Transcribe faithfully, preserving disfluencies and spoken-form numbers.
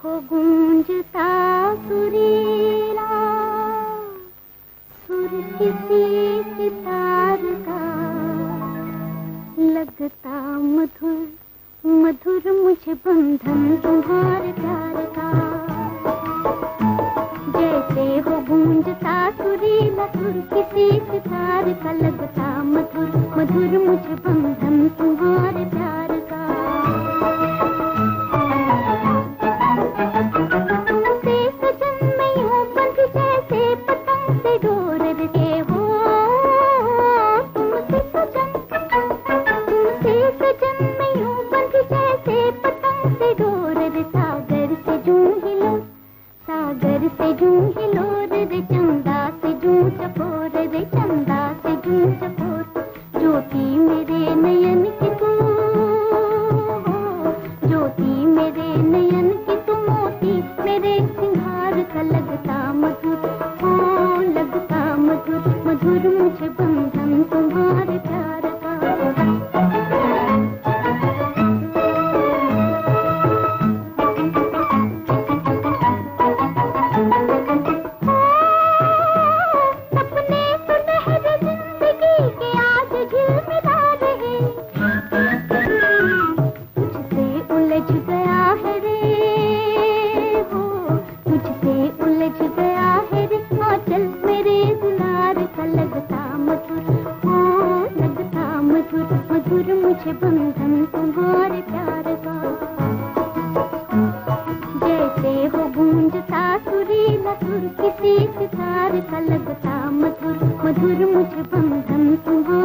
हो गूंजता सुरीला सुर किसी सितार का, लगता मधुर मधुर मुझे बंधन तुम्हारे प्यार का। जैसे हो गूंजता सुरीला सुर किसी सितार का, लगता मधुर मधुर मुझे बंधन तुम्हारे प्यार का। तुमसे सजन में यूं बंध जैसे पतंग से डोर रहे हो, तुमसे सजन तुमसे सजन में यूं बंध जैसे पतंग से डोर रे। सागर से जूं हिलो सागर से जूं हिलो रे, चंदा से जूं चकोर रे, चंदा से जूं चकोर। ज्योति मेरे नयन की तू, ज्योति मेरे नयन की तू, मोती मेरे सिंगार का, लगता मधुर ओ लगता मधुर मधुर मुझे बंधन तुम्हारे प्यार का। मुझे बंधन तुम्हारे प्यार का। जैसे हो गूंजता सुरीला सुर किसी सितार का, लगता मधुर मधुर मुझे बंधन तुम्हारे